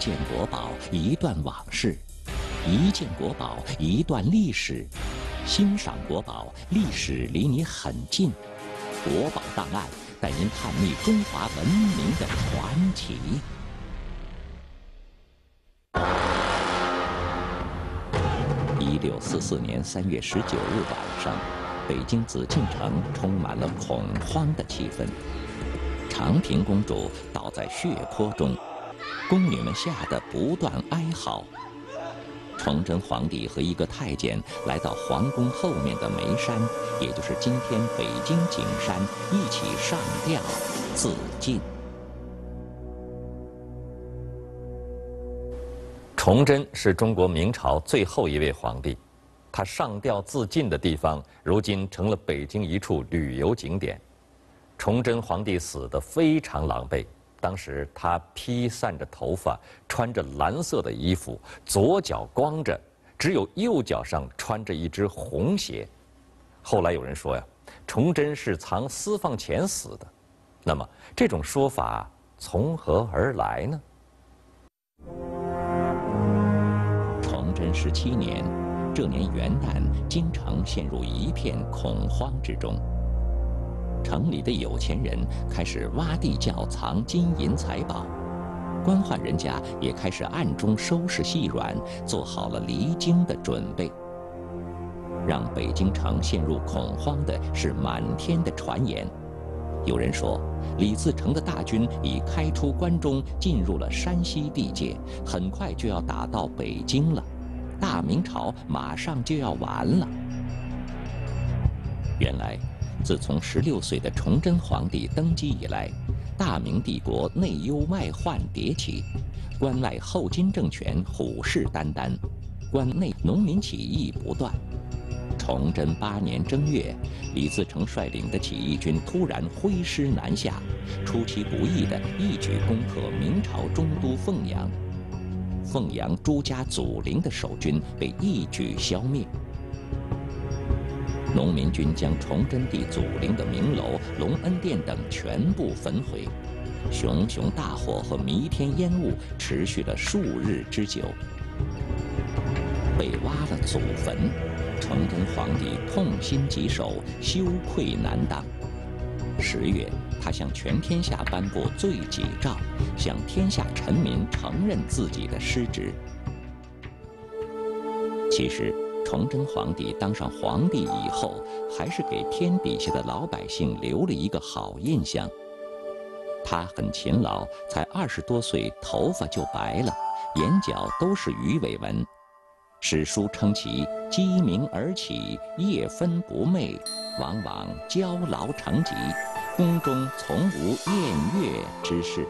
件国宝，一段往事；一件国宝，一段历史。欣赏国宝，历史离你很近。国宝档案带您探秘中华文明的传奇。1644年3月19日晚上，北京紫禁城充满了恐慌的气氛。长平公主倒在血泊中，宫女们吓得不断哀嚎。崇祯皇帝和一个太监来到皇宫后面的梅山，也就是今天北京景山，一起上吊自尽。 崇祯是中国明朝最后一位皇帝，他上吊自尽的地方，如今成了北京一处旅游景点。崇祯皇帝死得非常狼狈。当时他披散着头发，穿着蓝色的衣服，左脚光着，只有右脚上穿着一只红鞋。后来有人说呀，崇祯是藏私房钱死的。那么这种说法从何而来呢？ 崇祯17年，这年元旦，京城陷入一片恐慌之中。城里的有钱人开始挖地窖藏金银财宝，官宦人家也开始暗中收拾细软，做好了离京的准备。让北京城陷入恐慌的是满天的传言。有人说，李自成的大军已开出关中，进入了山西地界，很快就要打到北京了，大明朝马上就要完了。原来，自从16岁的崇祯皇帝登基以来，大明帝国内忧外患迭起，关外后金政权虎视眈眈，关内农民起义不断。崇祯8年正月，李自成率领的起义军突然挥师南下，出其不意地一举攻克明朝中都凤阳。凤阳朱家祖陵的守军被一举消灭。农民军将崇祯帝祖陵的明楼、隆恩殿等全部焚毁，熊熊大火和弥天烟雾持续了数日之久。被挖了祖坟，崇祯皇帝痛心疾首，羞愧难当。10月，他向全天下颁布罪己诏，向天下臣民承认自己的失职。其实，崇祯皇帝当上皇帝以后，还是给天底下的老百姓留了一个好印象。他很勤劳，才20多岁，头发就白了，眼角都是鱼尾纹。史书称其鸡鸣而起，夜分不寐，往往焦劳成疾，宫中从无宴乐之事。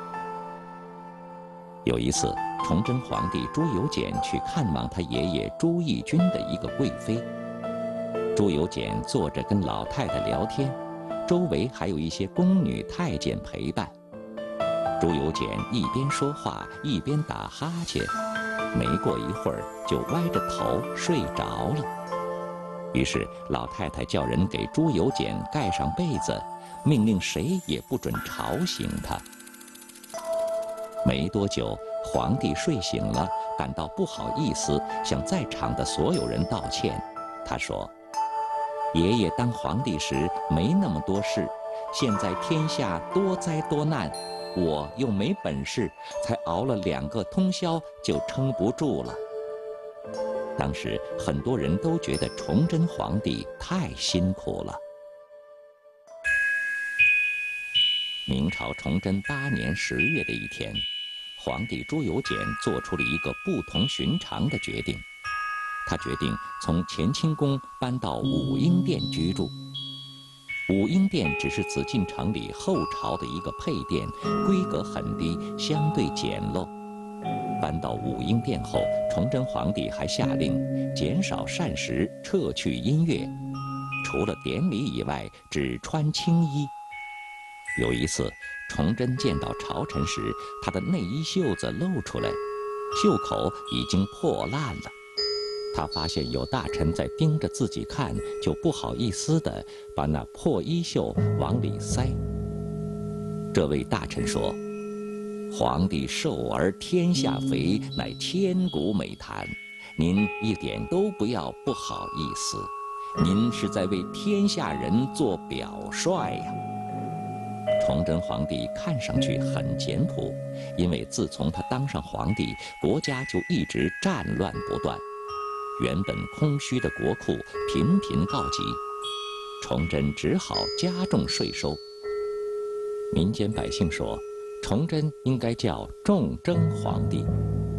有一次，崇祯皇帝朱由检去看望他爷爷朱翊钧的一个贵妃。朱由检坐着跟老太太聊天，周围还有一些宫女太监陪伴。朱由检一边说话一边打哈欠，没过一会儿就歪着头睡着了。于是老太太叫人给朱由检盖上被子，命令谁也不准吵醒他。没多久，皇帝睡醒了，感到不好意思，向在场的所有人道歉。他说：“爷爷当皇帝时没那么多事，现在天下多灾多难，我又没本事，才熬了2个通宵就撑不住了。”当时很多人都觉得崇祯皇帝太辛苦了。明朝崇祯8年10月的一天，皇帝朱由检做出了一个不同寻常的决定。他决定从乾清宫搬到武英殿居住。武英殿只是紫禁城里后朝的一个配殿，规格很低，相对简陋。搬到武英殿后，崇祯皇帝还下令减少膳食，撤去音乐，除了典礼以外，只穿青衣。有一次，崇祯见到朝臣时，他的内衣袖子露出来，袖口已经破烂了。他发现有大臣在盯着自己看，就不好意思地把那破衣袖往里塞。这位大臣说：“ 皇帝瘦而天下肥，乃千古美谈。您一点都不要不好意思，您是在为天下人做表率呀。崇祯皇帝看上去很简朴，因为自从他当上皇帝，国家就一直战乱不断，原本空虚的国库频频告急，崇祯只好加重税收。民间百姓说，崇祯应该叫重征皇帝。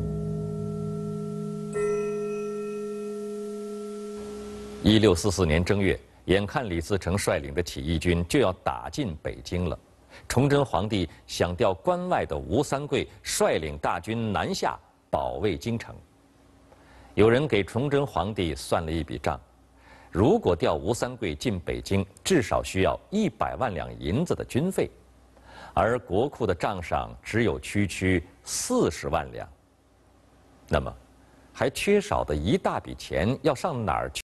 1644年正月，眼看李自成率领的起义军就要打进北京了，崇祯皇帝想调关外的吴三桂率领大军南下保卫京城。有人给崇祯皇帝算了一笔账，如果调吴三桂进北京，至少需要100万两银子的军费，而国库的账上只有区40万两。那么，还缺少的一大笔钱要上哪儿去？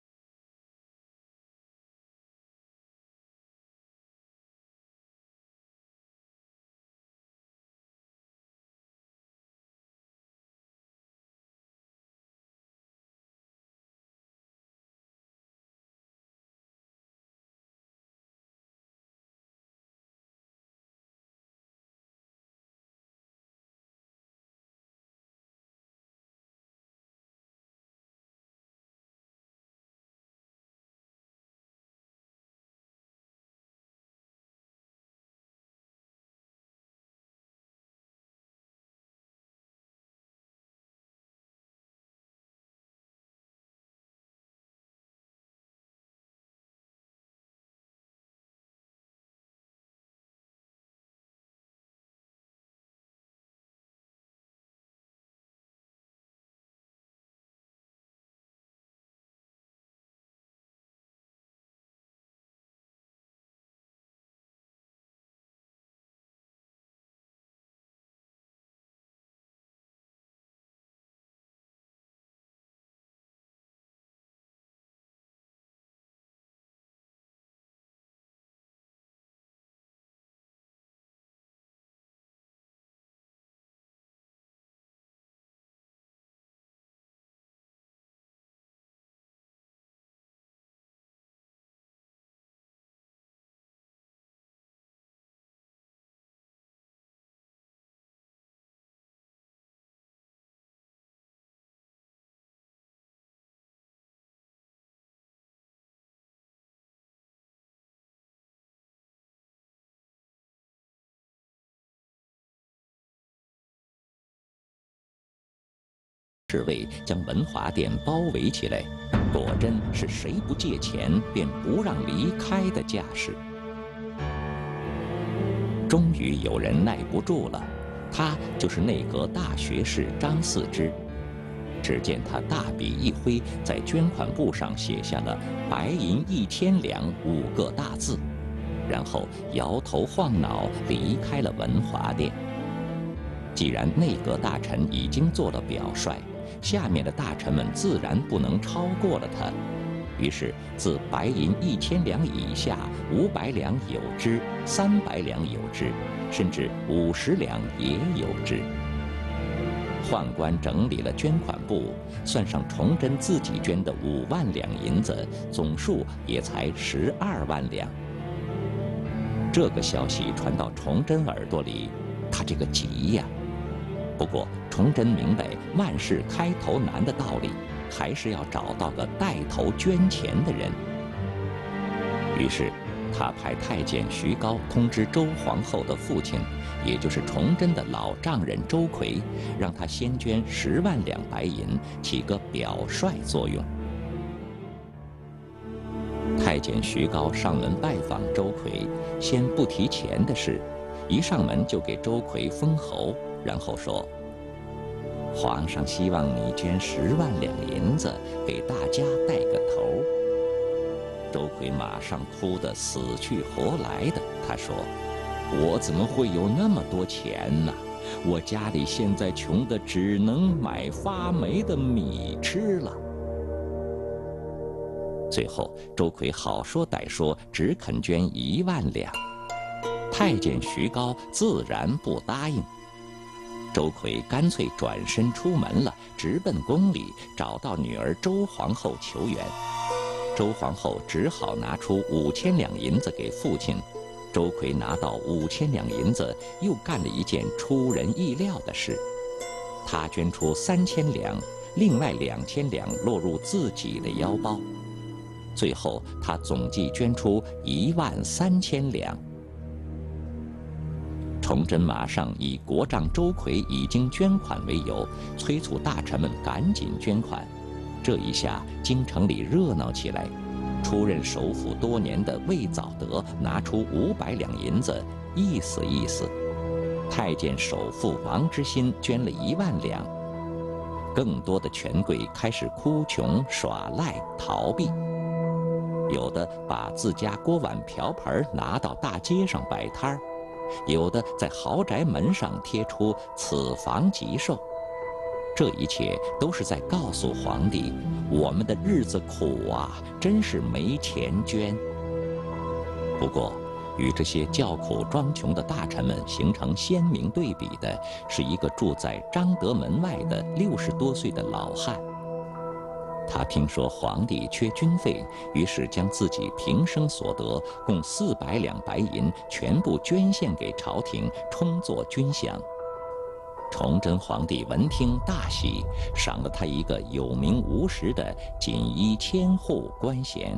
侍卫将文华殿包围起来，果真是谁不借钱便不让离开的架势。终于有人耐不住了，他就是内阁大学士张四之。只见他大笔一挥，在捐款簿上写下了“白银1000两”5个大字，然后摇头晃脑离开了文华殿。既然内阁大臣已经做了表率，下面的大臣们自然不能超过了他，于是自白银1000两以下，500两有之，300两有之，甚至50两也有之。宦官整理了捐款簿，算上崇祯自己捐的5万两银子，总数也才12万两。这个消息传到崇祯耳朵里，他这个急呀！不过崇祯明白万事开头难的道理，还是要找到个带头捐钱的人。于是他派太监徐高通知周皇后的父亲，也就是崇祯的老丈人周奎，让他先捐10万两白银，起个表率作用。太监徐高上门拜访周奎，先不提钱的事，一上门就给周奎封侯，然后说：“皇上希望你捐10万两银子，给大家带个头。”周奎马上哭得死去活来的，他说：“我怎么会有那么多钱呢？我家里现在穷得只能买发霉的米吃了。”最后，周奎好说歹说，只肯捐1万两。太监徐高自然不答应， 周奎干脆转身出门了，直奔宫里，找到女儿周皇后求援。周皇后只好拿出5000两银子给父亲。周奎拿到5000两银子，又干了一件出人意料的事，他捐出3000两，另外2000两落入自己的腰包。最后，他总计捐出13000两。崇祯马上以国丈周奎已经捐款为由，催促大臣们赶紧捐款。这一下，京城里热闹起来。出任首辅多年的魏藻德拿出500两银子，意思意思。太监首辅王之新捐了1万两。更多的权贵开始哭穷、耍赖、逃避。有的把自家锅碗瓢盆拿到大街上摆摊儿，有的在豪宅门上贴出“此房即售”。这一切都是在告诉皇帝，我们的日子苦啊，真是没钱捐。不过，与这些叫苦装穷的大臣们形成鲜明对比的，是一个住在彰德门外的60多岁的老汉。他听说皇帝缺军费，于是将自己平生所得共400两白银全部捐献给朝廷，充作军饷。崇祯皇帝闻听大喜，赏了他一个有名无实的锦衣千户官衔。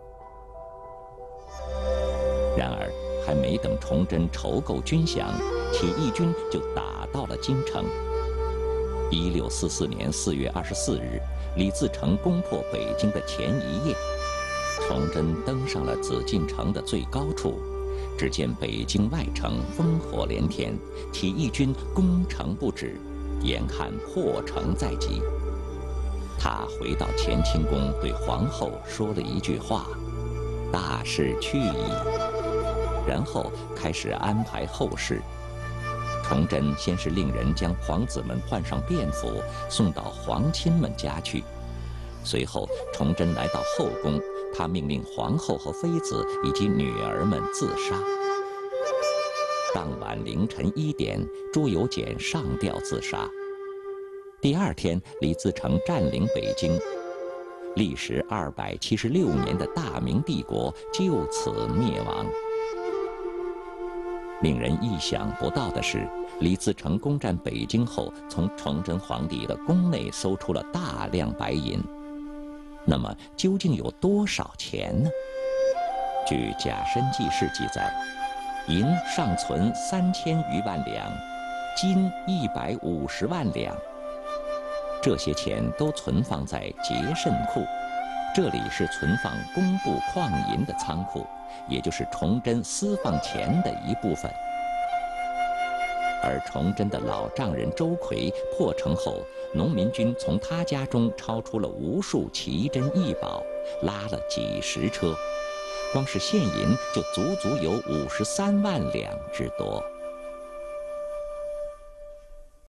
然而，还没等崇祯筹够军饷，起义军就打到了京城。1644年4月24日，李自成攻破北京的前一夜，崇祯登上了紫禁城的最高处。只见北京外城烽火连天，起义军攻城不止，眼看破城在即。他回到乾清宫，对皇后说了一句话：“大势去矣。”然后开始安排后事。崇祯先是令人将皇子们换上便服，送到皇亲们家去。随后，崇祯来到后宫，他命令皇后和妃子以及女儿们自杀。当晚凌晨1点，朱由检上吊自杀。第二天，李自成占领北京，历时276年的大明帝国就此灭亡。令人意想不到的是，李自成攻占北京后，从崇祯皇帝的宫内搜出了大量白银。那么究竟有多少钱呢？据《甲申记事》记载，银尚存3000余万两，金150万两。这些钱都存放在节慎库，这里是存放工部矿银的仓库，也就是崇祯私放钱的一部分。而崇祯的老丈人周奎破城后，农民军从他家中抄出了无数奇珍异宝，拉了几10车，光是现银就足足有53万两之多。